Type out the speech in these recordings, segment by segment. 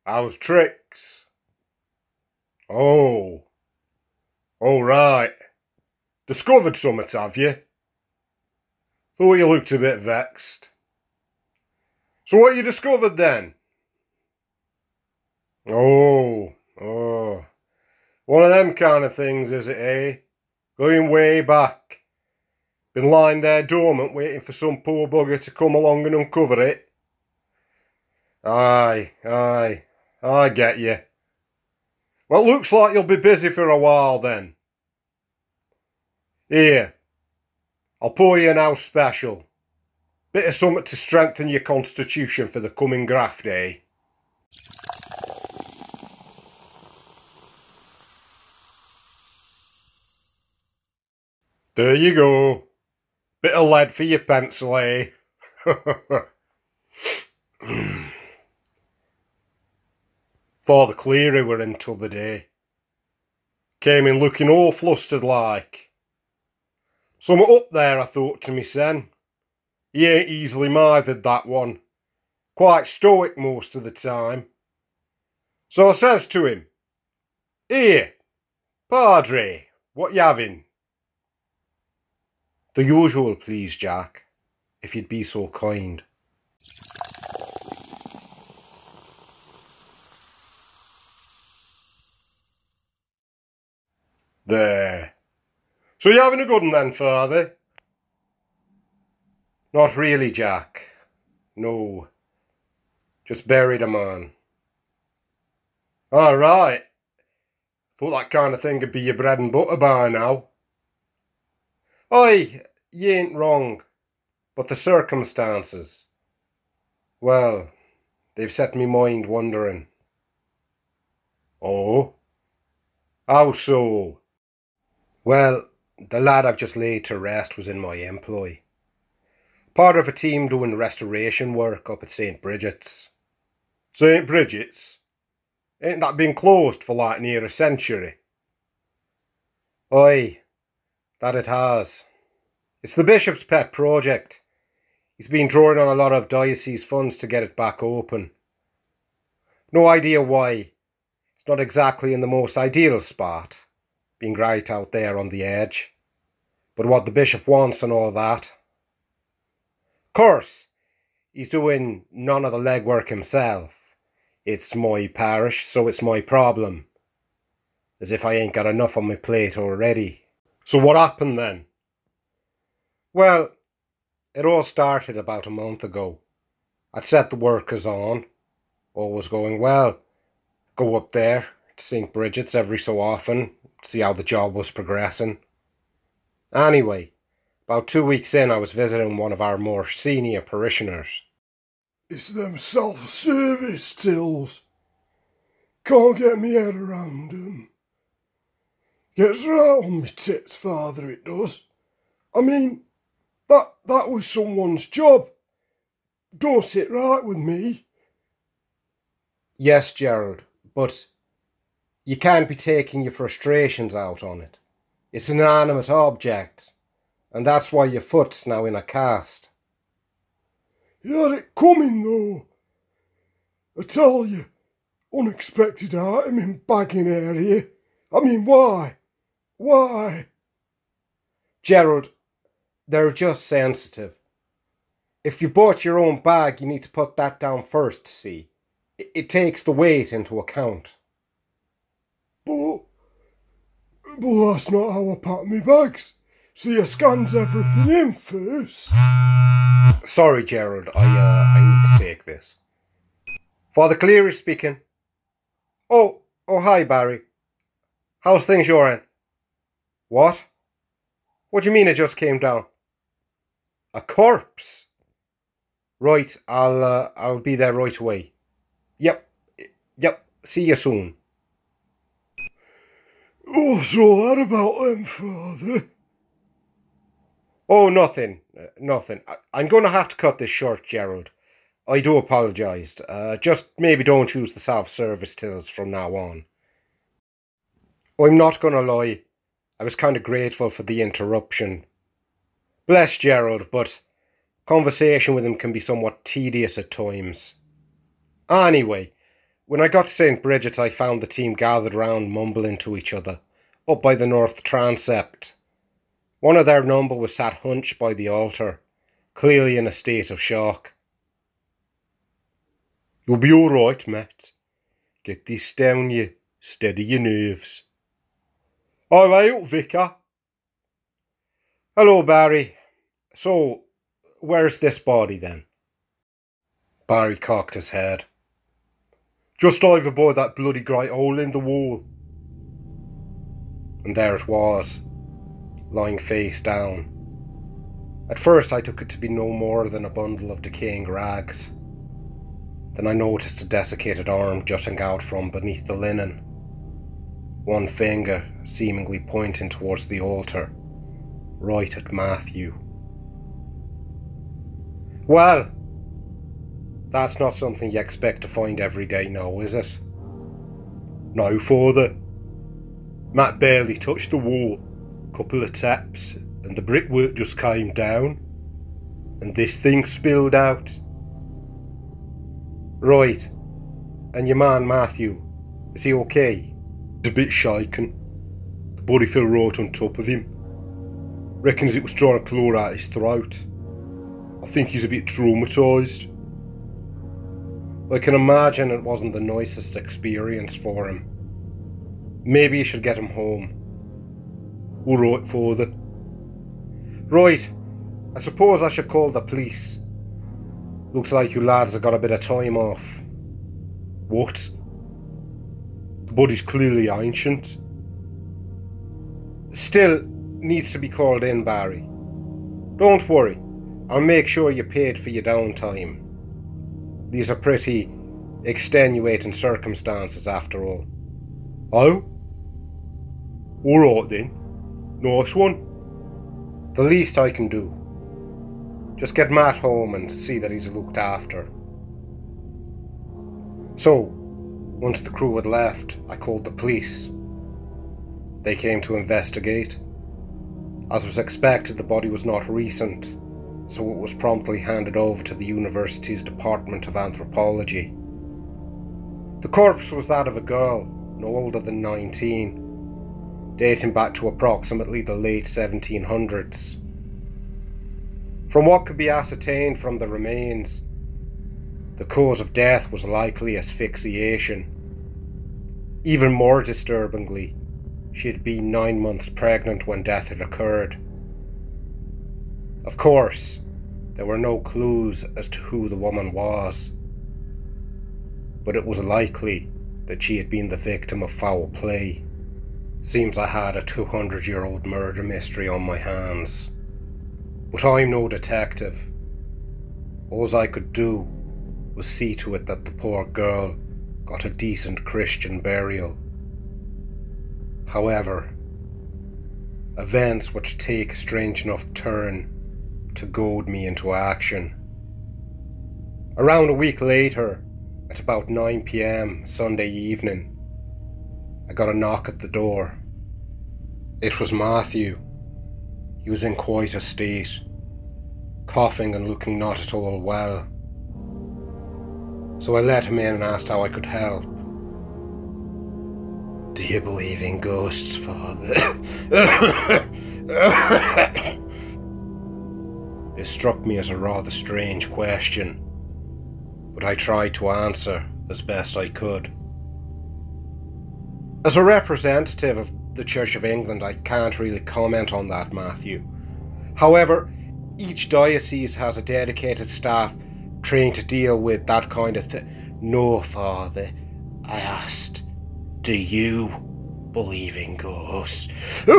How's tricks? Oh. Oh, right. Discovered summat, have you? Thought you looked a bit vexed. So what you discovered then? Oh. One of them kind of things, is it, eh? Going way back. Been lying there dormant waiting for some poor bugger to come along and uncover it. Aye. I get you. Well, looks like you'll be busy for a while then. Here, I'll pour you an house special. Bit of something to strengthen your constitution for the coming graft, eh? There you go. Bit of lead for your pencil, eh? Father Cleary were in t'other day. Came in looking all flustered like. Summat up there, I thought to mysen. He ain't easily mithered, that one. Quite stoic most of the time. So I says to him, "Here, Padre, what you having?" "The usual, please, Jack, if you'd be so kind." There. So you having a good one then, Father? Not really, Jack. No. Just buried a man. All right. Thought that kind of thing would be your bread and butter by now. Aye, you ain't wrong. But the circumstances, well, they've set me mind wondering. Oh? How so? Well, the lad I've just laid to rest was in my employ. Part of a team doing restoration work up at St. Bridget's. St. Bridget's? Ain't that been closed for like near a century? Aye, that it has. It's the Bishop's pet project. He's been drawing on a lot of diocese funds to get it back open. No idea why. It's not exactly in the most ideal spot, being right out there on the edge. But what the Bishop wants and all that. Course, he's doing none of the legwork himself. It's my parish, so it's my problem. As if I ain't got enough on my plate already. So what happened then? Well, it all started about a month ago. I'd set the workers on. All was going well. Go up there to St. Bridget's every so often, see how the job was progressing. Anyway, about 2 weeks in, I was visiting one of our more senior parishioners. "It's them self-service tills. Can't get me head around 'em. Gets right on me tits, Father, it does. I mean, that was someone's job. Don't sit right with me." Yes, Gerald, but you can't be taking your frustrations out on it. It's an inanimate object, and that's why your foot's now in a cast. You had it coming, though. I tell you, unexpected item in bagging area. I mean, why? Why? Gerald, they're just sensitive. If you bought your own bag, you need to put that down first, see? It takes the weight into account. But that's not how I pack my bags. See, I scans everything in first. Sorry, Gerald, I need to take this. Father Cleary speaking. Oh, hi, Barry. How's things your end? What? What do you mean it just came down? A corpse? Right, I'll be there right away. Yep, see you soon. What's all that about them, Father? Oh, nothing. I'm going to have to cut this short, Gerald. I do apologise. Just maybe don't use the self-service tills from now on. I'm not going to lie. I was kind of grateful for the interruption. Bless Gerald, but conversation with him can be somewhat tedious at times. Anyway, When I got to St. Bridget's, I found the team gathered round mumbling to each other, up by the north transept. One of their number was sat hunched by the altar, clearly in a state of shock. "You'll be all right, Matt. Get this down you. Steady your nerves." "All right, Vicar." "Hello, Barry. So, where's this body then?" Barry cocked his head. "Just over by that bloody great hole in the wall." And there it was, lying face down. At first I took it to be no more than a bundle of decaying rags. Then I noticed a desiccated arm jutting out from beneath the linen, one finger seemingly pointing towards the altar, right at Matthew. Well, that's not something you expect to find every day now, is it? "No, Father. Matt barely touched the wall. Couple of taps, and the brickwork just came down, and this thing spilled out." "Right. And your man Matthew, is he okay?" "He's a bit shaken. The body fell right on top of him. Reckons it was trying to claw out his throat. I think he's a bit traumatised." I can imagine it wasn't the nicest experience for him. Maybe you should get him home. "All right, Father." "Right, I suppose I should call the police. Looks like you lads have got a bit of time off." "What?" "The body's clearly ancient." "Still needs to be called in, Barry. Don't worry, I'll make sure you're paid for your downtime. These are pretty extenuating circumstances after all." "Oh? All right then. Nice one." "The least I can do. Just get Matt home and see that he's looked after." So, once the crew had left, I called the police. They came to investigate. As was expected, the body was not recent, so it was promptly handed over to the university's Department of Anthropology. The corpse was that of a girl, no older than 19, dating back to approximately the late 1700s. From what could be ascertained from the remains, the cause of death was likely asphyxiation. Even more disturbingly, she had been 9 months pregnant when death had occurred. Of course, there were no clues as to who the woman was, but it was likely that she had been the victim of foul play. Seems I had a 200-year-old murder mystery on my hands. But I'm no detective. All I could do was see to it that the poor girl got a decent Christian burial. However, events were to take a strange enough turn to goad me into action. Around a week later, at about 9 p.m. Sunday evening, I got a knock at the door. It was Matthew. He was in quite a state, coughing and looking not at all well. So I let him in and asked how I could help. "Do you believe in ghosts, Father?" This struck me as a rather strange question, but I tried to answer as best I could. As a representative of the Church of England, I can't really comment on that, Matthew. However, each diocese has a dedicated staff trained to deal with that kind of thing. "No, Father," I asked, "do you believe in ghosts?"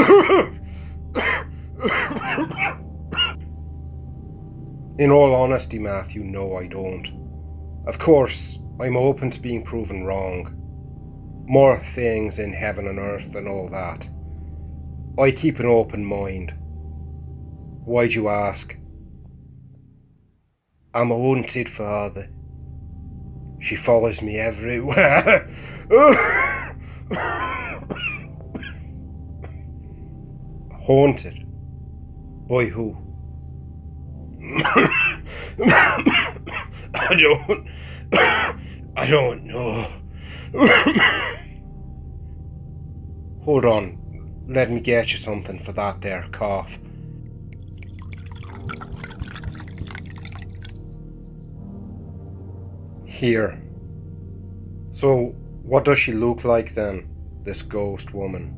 In all honesty, Matthew, no, I don't. Of course, I'm open to being proven wrong. More things in heaven and earth and all that. I keep an open mind. Why'd you ask? "I'm haunted, Father. She follows me everywhere." Haunted? By who? I don't know. Hold on, let me get you something for that there cough. Here. So, what does she look like then, this ghost woman?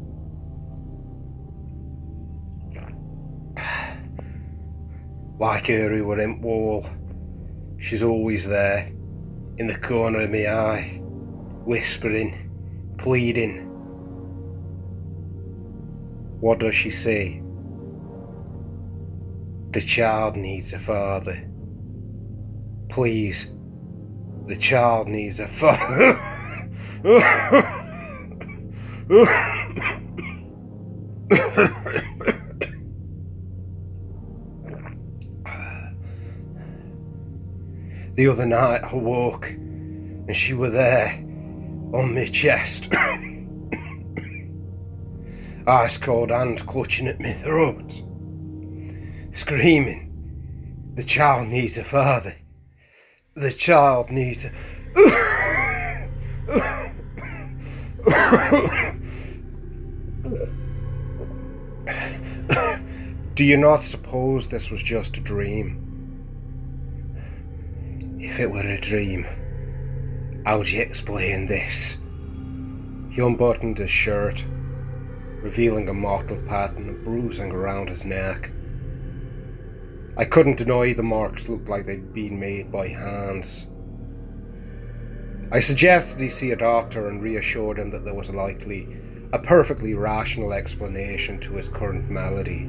Like her who were in wall. She's always there, in the corner of my eye, whispering, pleading. What does she say? The child needs a father. Please, the child needs a father. The other night I woke and she were there on my chest. Ice cold hand clutching at my throat, screaming, the child needs a father. The child needs a... Do you not suppose this was just a dream? If it were a dream, how would you explain this? He unbuttoned his shirt, revealing a mottled pattern of bruising around his neck. I couldn't deny the marks looked like they'd been made by hands. I suggested he see a doctor and reassured him that there was likely a perfectly rational explanation to his current malady.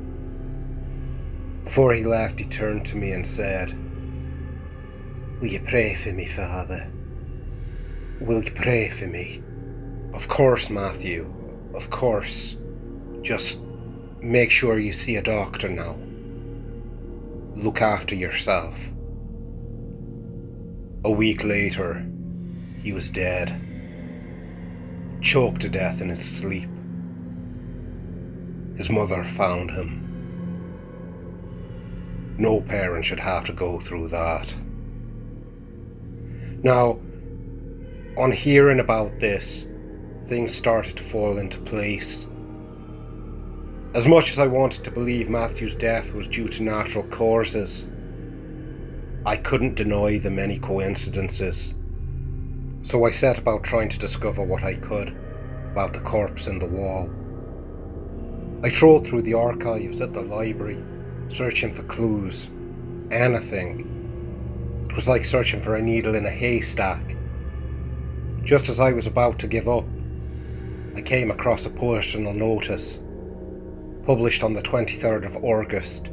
Before he left, he turned to me and said, "Will you pray for me, Father? Will you pray for me?" Of course, Matthew. Of course. Just make sure you see a doctor now. Look after yourself. A week later, he was dead. Choked to death in his sleep. His mother found him. No parent should have to go through that. Now, on hearing about this, things started to fall into place. As much as I wanted to believe Matthew's death was due to natural causes, I couldn't deny the many coincidences. So I set about trying to discover what I could about the corpse in the wall. I trawled through the archives at the library, searching for clues, anything. It was like searching for a needle in a haystack. Just as I was about to give up, I came across a personal notice, published on the 23rd of August,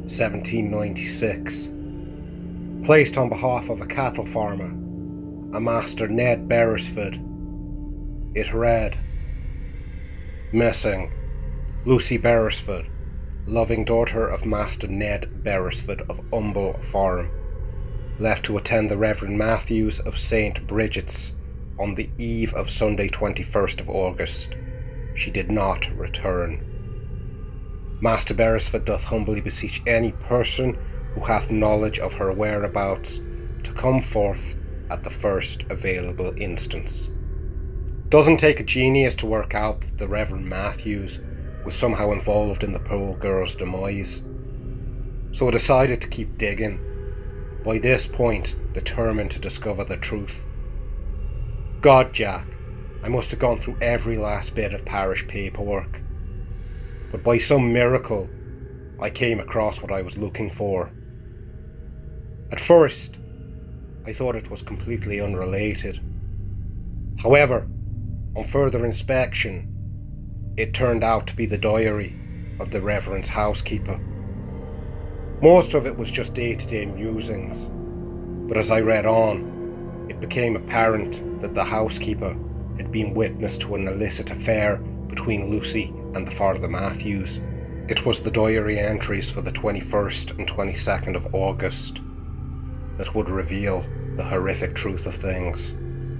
1796, placed on behalf of a cattle farmer, a Master Ned Beresford. It read, "Missing, Lucy Beresford, loving daughter of Master Ned Beresford of Umble Farm, left to attend the Reverend Matthews of St. Bridget's on the eve of Sunday 21st of August. She did not return. Master Beresford doth humbly beseech any person who hath knowledge of her whereabouts to come forth at the first available instance." Doesn't take a genius to work out that the Reverend Matthews was somehow involved in the poor girl's demise. So I decided to keep digging, by this point determined to discover the truth. God, Jack, I must have gone through every last bit of parish paperwork. But by some miracle, I came across what I was looking for. At first, I thought it was completely unrelated. However, on further inspection, it turned out to be the diary of the Reverend's housekeeper. Most of it was just day-to-day musings, but as I read on, it became apparent that the housekeeper had been witness to an illicit affair between Lucy and the Father Matthews. It was the diary entries for the 21st and 22nd of August that would reveal the horrific truth of things.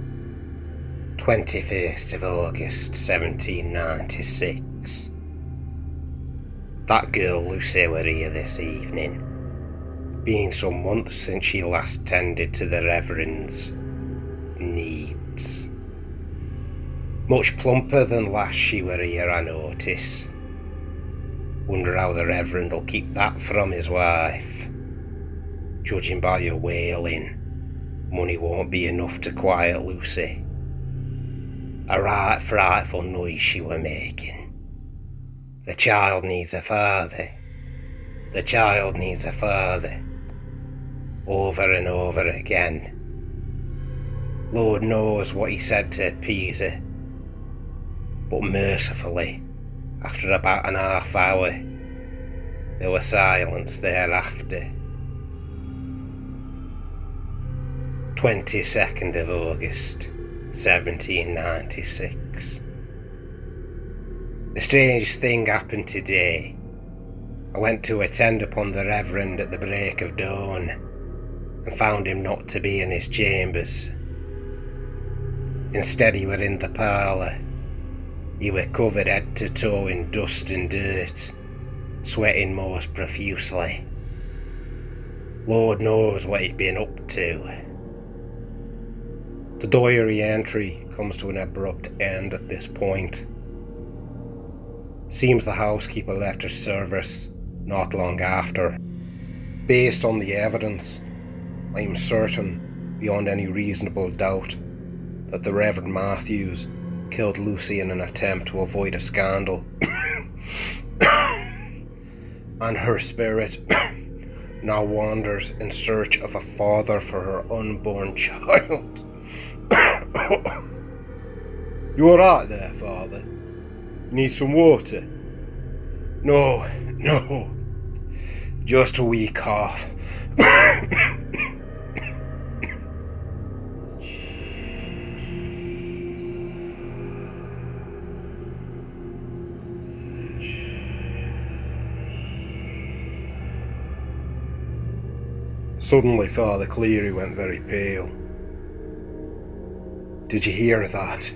21st of August, 1796. That girl Lucy were here this evening, being some months since she last tended to the Reverend's needs. Much plumper than last she were here, I notice. Wonder how the Reverend'll keep that from his wife. Judging by her wailing, money won't be enough to quiet Lucy. A right frightful noise she were making. The child needs a father. The child needs a father. Over and over again. Lord knows what he said to appease her. But mercifully, after about an half hour, there was silence thereafter. 22nd of August, 1796. The strangest thing happened today. I went to attend upon the Reverend at the break of dawn, and found him not to be in his chambers. Instead he were in the parlour. He were covered head to toe in dust and dirt, sweating most profusely. Lord knows what he'd been up to. The diary entry comes to an abrupt end at this point. Seems the housekeeper left her service not long after. Based on the evidence, I am certain, beyond any reasonable doubt, that the Reverend Matthews killed Lucy in an attempt to avoid a scandal. And her spirit now wanders in search of a father for her unborn child. You alright there, Father? You need some water? No, just a wee cough. Suddenly Father Cleary went very pale. Did you hear that?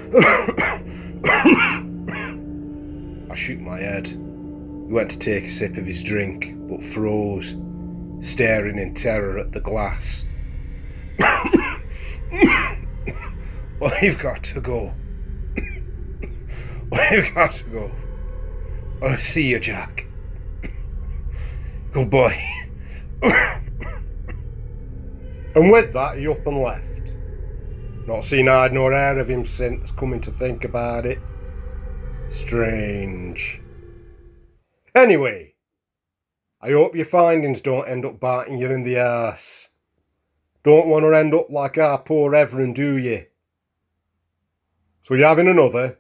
I shook my head. He went to take a sip of his drink, but froze, staring in terror at the glass. I've got to go. I've got to go. I'll see you, Jack. Goodbye. And with that, he up and left. Not seen hide nor hair of him since, coming to think about it. Strange. Anyway, I hope your findings don't end up biting you in the arse. Don't want to end up like our poor Reverend, do you? So you having another?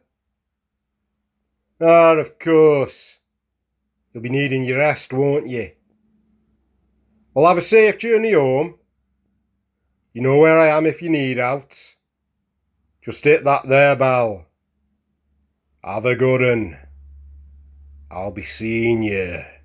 Ah, of course. You'll be needing your rest, won't you? Well, have a safe journey home. You know where I am if you need out. Just hit that there bell. Have a good 'un. I'll be seeing you.